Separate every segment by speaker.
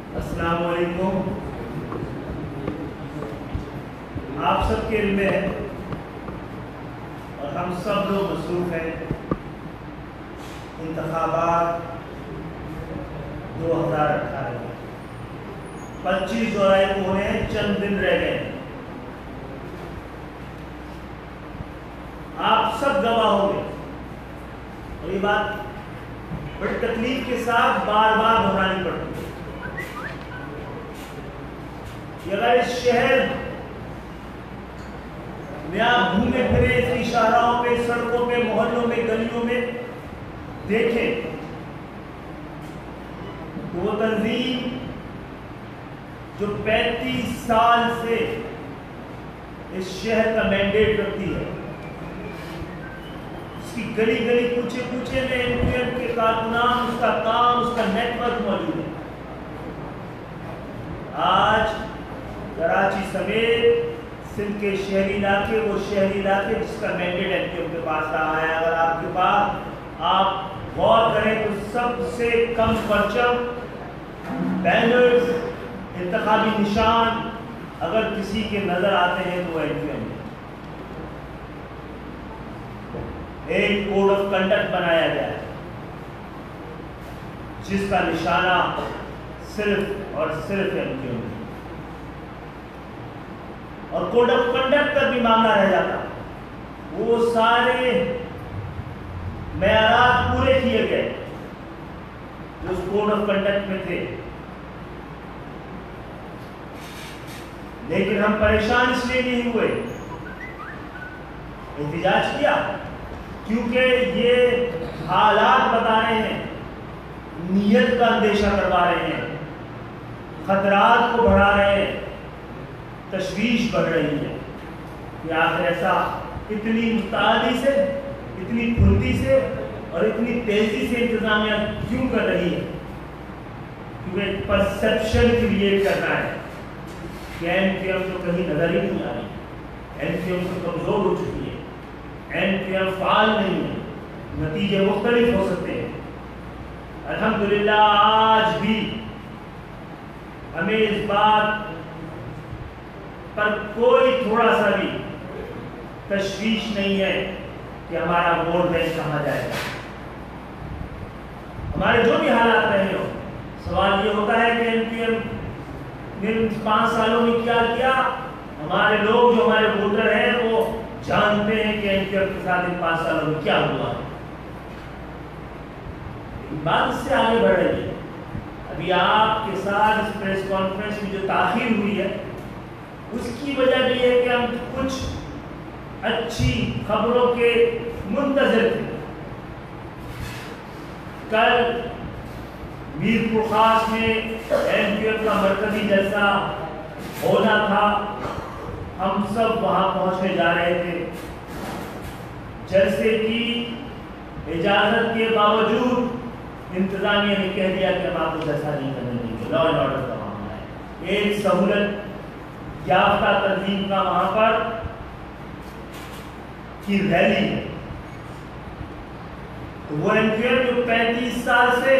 Speaker 1: السلام علیکم. آپ سب کے علم ہے اور ہم سب لوگ مصروف ہیں. انتخابات 2018 میں 25 جولائی کو ہونے ہیں، چند دن رہ گئے. آپ سب گواہ ہوں گے اور یہ بات بڑی تکلیف کے ساتھ بار بار دہرانی پڑتی ہے کہ اگر اس شہر میں آپ گھومے پھرے اسی شاہراہوں پہ، سڑکوں پہ، محلوں میں، گلیوں میں دیکھیں تو وہ تنظیم جو 35 سال سے اس شہر کا مینڈیٹ رکھتی ہے، اس کی گلی گلی کوچے کوچے میں MQM کے کارکنان، اس کا کام، اس کا نیٹ ورک موجود ہے. آج کراچی سمیت سندھ کے شہری علاقے، وہ شہری علاقے جس کا مینڈیٹ MQM کے پاس رہا ہے، اگر آپ کے پاس آپ غور کریں تو سب سے کم پرچم، بینرز، انتخابی نشان اگر کسی کے نظر آتے ہیں تو وہ MQM ہے. ایک کوڈ آف کنڈکٹ بنایا گیا ہے جس کا نشانہ صرف اور صرف MQM ہے. اور کوڈ آف کنڈکٹ کا بھی معاملہ رہ جاتا، وہ سارے معیارات پورے کیے گئے جو اس کوڈ آف کنڈکٹ میں تھے، لیکن ہم پریشان اس لیے نہیں ہوئے، احتجاج کیا کیونکہ یہ حالات بتا رہے ہیں، نیت کا اندیشہ کروا رہے ہیں، خطرات کو بڑھا رہے ہیں، تشویش بڑھ رہی ہے کہ آخر ایسا اتنی متعدی سے، اتنی پھرتی سے اور اتنی تیزی سے انتظامیہ کیوں کر رہی ہے. کیونکہ پرسپشن کریٹ کرنا ہے کہ MQM تو کہیں نظر ہی نہیں آ رہی، MQM تو کمزور ہو چکی ہے، MQM فعال نہیں ہے. نتیجے مختلف ہو سکتے ہیں. الحمدللہ آج بھی ہمیں اس بات پر کوئی تھوڑا سا بھی تشویش نہیں ہے کہ ہمارا ووٹ بینک کہاں جائے گا. ہمارے جو بھی حالات رہے ہو، سوال یہ ہوتا ہے کہ MQM نے 5 سالوں میں کیا کیا. ہمارے لوگ جو ہمارے ووٹر ہیں وہ جانتے ہیں کہ MQM کے ساتھ ان 5 سالوں میں کیا ہوا ہے. بات اس سے آگے بڑھ رہی ہے. ابھی آپ کے ساتھ اس پریس کانفرنس میں جو تاخیر ہوئی ہے اس کی وجہ بھی ہے کہ ہم کچھ اچھی خبروں کے منتظر تھے. کل میرپرخاس میں MQM کا مرکزی جلسہ ہونا تھا، ہم سب وہاں پہنچنے جا رہے تھے. جلسے کی اجازت کے باوجود انتظامیہ نے کہہ دیا کہ ہم آپ کو جلسہ نہیں کرنے دیں گے. لا اینڈ آرڈر کا معاملہ ہے، ایک سہولت یافتہ تنظیم کا وہاں پر کی ریلی ہے. تو وہ MQM جو 35 سال سے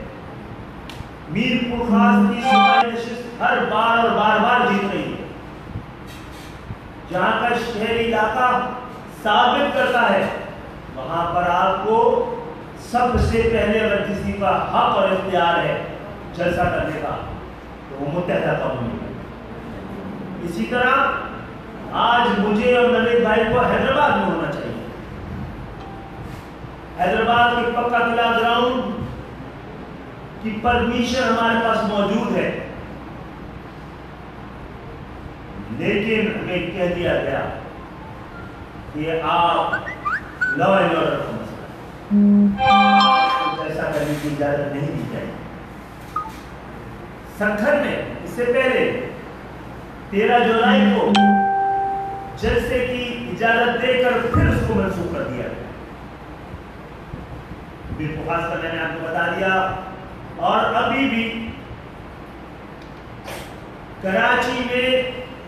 Speaker 1: میرپرخاس کی صوبائی نشست ہر بار اور بار بار جیت رہی ہے، جہاں کا شہری علاقہ ثابت کرتا ہے وہاں پر آپ کو سب سے پہلے اگر کسی کا حق اور اختیار ہے جلسہ کرنے کا تو وہ متحدہ قومی ہے. اسی طرح آج مجھے اور نوید بھائی کو حیدرآباد میں ہونا چاہیے. حیدرآباد کے پکا قلعہ گراؤنڈ کی پرمیشن ہمارے پاس موجود ہے، لیکن ہمیں کہہ دیا گیا کہ آپ لا اینڈ آرڈر کا مسئلہ ایسا کرنے کی اجازت نہیں دی جائے. سکھر میں اس سے پہلے 13 جولائی کو جلسے کی اجازت دے کر پھر اس کو منسوخ کر دیا گیا. میرپرخاس کا میں نے آپ کو بتا دیا. اور ابھی بھی کراچی میں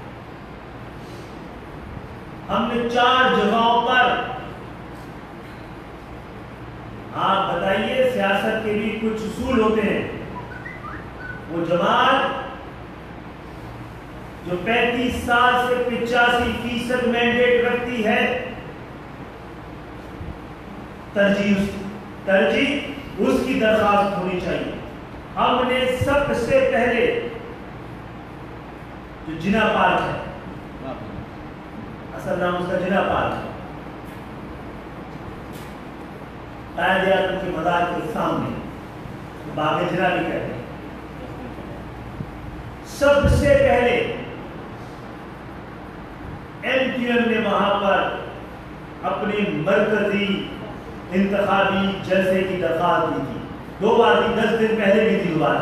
Speaker 1: ہم نے 4 جگہوں پر، آپ بتائیے سیاست کے بھی کچھ اصول ہوتے ہیں، وہ جماعت جو 35 سال سے 85% مینڈیٹ رکھتی ہے، ترجیح اس کی درخواست ہونی چاہیے۔ ہم نے سب سے پہلے جو جنا پارک ہے، اصل نام اس کا جنا پارک ہے، قائد اعظم کے مزار کے سامنے، باغ جنا بھی کہتے ہیں، سب سے پہلے MQM نے وہاں پر اپنے مرکزی انتخابی جلسے کی درخواست دی تھی، 2 بار تھی، 10 دن پہلے بھی تھی دوبارہ۔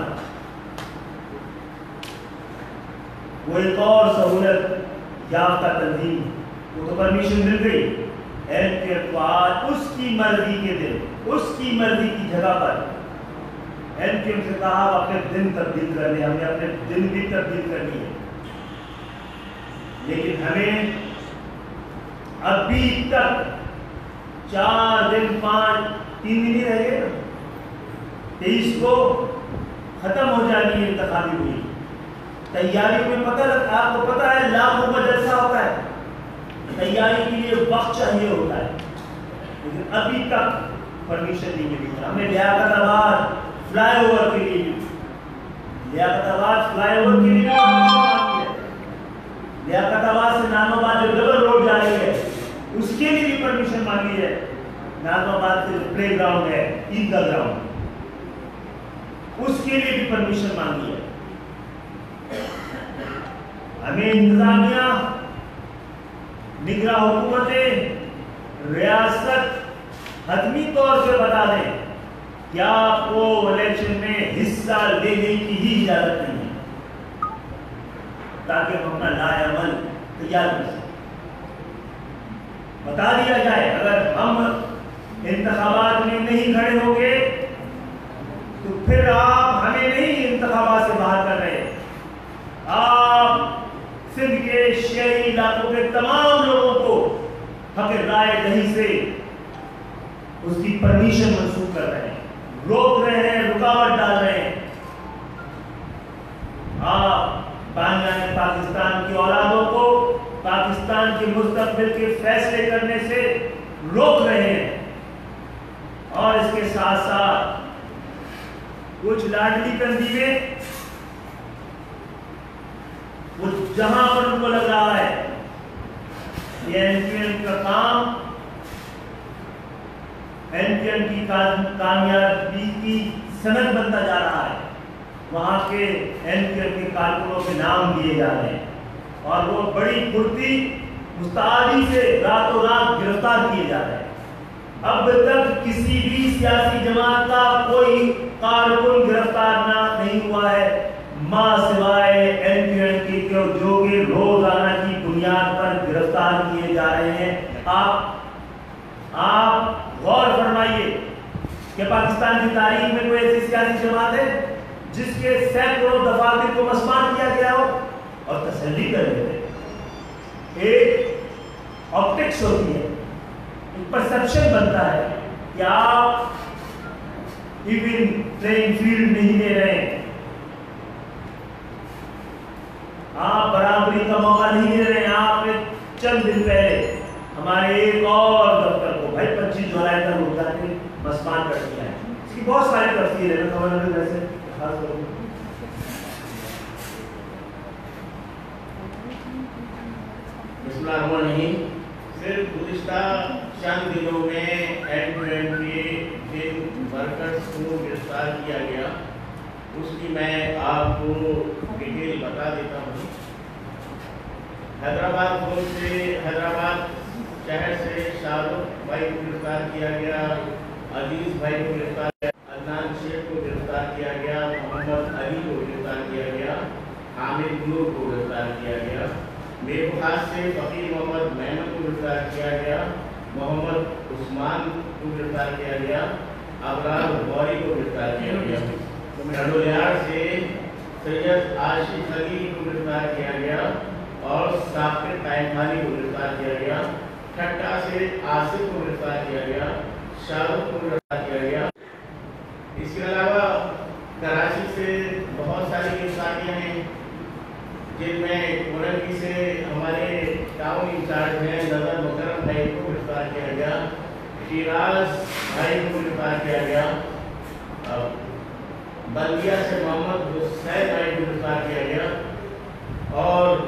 Speaker 1: وہ ایک اور سہولت یافتہ تنظیم، وہ تو پرمیشن مل گئی MQM کو آج اس کی مرضی کے دن، اس کی مرضی کی جگہ پر MQM سے کہا اپنے دن تبدیل کرنے، ہمیں اپنے دن بھی تبدیل کرنی ہے، لیکن ہمیں ابھی تک 4 دن 3 دن ہی رہ گئے نا، 23 کو ختم ہو جانی ہے انتخابی ہوئی تیاری میں۔ پتہ لگتا، آپ کو پتہ ہے لاکھوں کا جلسہ ہوتا ہے، تیاری کے لیے وقت چاہیے ہوتا ہے، لیکن ابھی تک پرمیشن نہیں ملی۔ ہمیں لیاقت آباد فلائی اوور کے لیے، لیاقت آباد فلائی اوور کے لیے لیاقت آباد سے نام آباد جو ڈبل روڈ جا رہی ہے اس کے لیے بھی پرمیشن مانگی ہے، نام آباد سے پلے گراؤنڈ ہے، عیدگاہ گراؤنڈ، اس کے لیے بھی پرمیشن مانگی ہے۔ ہمیں انتظامیہ، نگراں حکومتیں، ریاست حتمی طور سے بتا دیں کہ آپ کو الیکشن میں حصہ لینے کی ہی اجازت نہیں ہے، تاکہ ہم اپنا لائے عمل تیار کر سکیں۔ بتا دیا جائے اگر ہم انتخابات میں نہیں کھڑے ہوں گے تو پھر آپ ہمیں نہیں انتخابات سے باہر کر رہے، آپ سندھ کے شہری علاقوں کے تمام لوگوں کو حق رائے دہی سے اس کی پرمیشن منسوخ کر رہے ہیں، روک رہے ہیں، رکاوٹ ڈال رہے ہیں۔ آپ بانیان پاکستان کی اولادوں کو پاکستان کے مستقبل کے فیصلے کرنے سے روک رہے ہیں، اور اس کے ساتھ ساتھ کچھ لاڈلی تنظیمیں وہ جہاں پر ان کو لگ رہا ہے یہ MQM کا کام، MQM کی کامیابی کی سند بنتا جا رہا ہے، وہاں کے MQM کے کارکنوں کے نام دیے جا رہے ہیں، اور وہ بڑی پھرتی مستعدی سے راتوں رات گرفتار کیے جا رہے ہیں۔ اب تک کسی بھی سیاسی جماعت کا کوئی کارکن گرفتار نہیں ہوا ہے، ماں سوائے MQM کی، جو کہ روزانہ کی بنیاد پر گرفتار کیے جا رہے ہیں۔ آپ غور فرمائیے کہ پاکستان کی تاریخ میں کوئی ایسی سیاسی جماعت ہے جس کے سینکڑوں دفاتر کو مسمار کیا گیا ہو اور تسلی کر لیتے؟ ایک آپٹکس ہوتی ہے، ایک پرسپشن بنتا ہے کہ آپ ایون پلینگ فیلڈ نہیں دے رہے ہیں، آپ برابری کا موقع نہیں دے رہے ہیں۔ آپ نے چند دن پہلے ہمارے ایک اور دفتر کو 25 جولائی تک روک کے مسمار کر دیا ہے، اس کی بہت ساری تفصیل ہے، میں خبر نہیں ویسے خاص کروں۔
Speaker 2: بسم اللہ الرحمن الرحیم۔ صرف گزشتہ چند دنوں میں MQM کے جن ورکرز کو گرفتار کیا گیا اس کی میں آپ کو ڈیٹیل بتا دیتا ہوں۔ حیدرآباد شہر سے شاہ رخ بھائی کو گرفتار کیا گیا، عزیز بھائی کو گرفتار کیا گیا، عدنان شیخ کو گرفتار کیا گیا، محمد علی کو گرفتار کیا گیا، حامد نور کو گرفتار کیا گیا، میرپرخاص سے فقیر محمد محمد کو گرفتار کیا گیا، محمد عثمان کو گرفتار کیا گیا، ابرار غوری کو گرفتار کیا گیا، ڈڈولیار سے سید عاشق علی کو گرفتار کیا گیا اور ثاقب قائم خانی کو گرفتار کیا گیا، ٹھٹا سے آصف کو گرفتار کیا گیا، شاہ رخ کو گرفتار کیا گیا۔ اس کے علاوہ کراچی سے بہت سارے वाली गिरफ्तारियाँ हैं, जिनमें कोरंगी से हमारे टाउन इंचार्ज हैं नजर मुकरम भाई को गिरफ्तार किया गया, शिराज भाई को गिरफ्तार किया गया, बल्दिया से मोहम्मद हुसैन भाई को गिरफ्तार किया गया और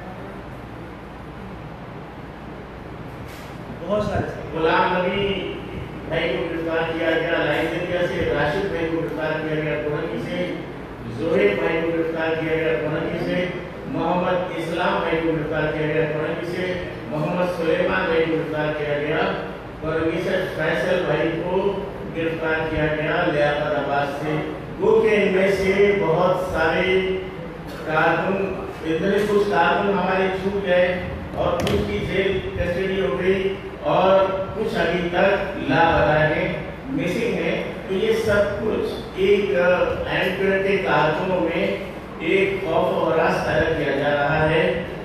Speaker 1: बहुत सारे
Speaker 2: गुलाम नबी भाई को गिरफ्तार किया गया, लाइजेरिया से राशिद भाई को गिरफ्तार किया गया, कोरंगी से जोहेब भाई को गिरफ्तार किया गया, कोरंगी से मोहम्मद इस्लाम भाई को गिरफ्तार किया गया, कोरंगी से मोहम्मद सुलेमान भाई को गिरफ्तार किया गया, कोरंगी से फैसल भाई को गिरफ्तार किया गया लियाकताबाद से। वो के इनमें से बहुत सारे कारकुन, इतने कुछ कारकुन हमारे छूट गए और कुछ की जेल कस्टडी हो गई और कुछ अभी तक लापता है, मिसिंग है। तो ये सब कुछ एक एमक्यूएम के कारकुनों में एक खौफ और हरास पैदा किया जा रहा है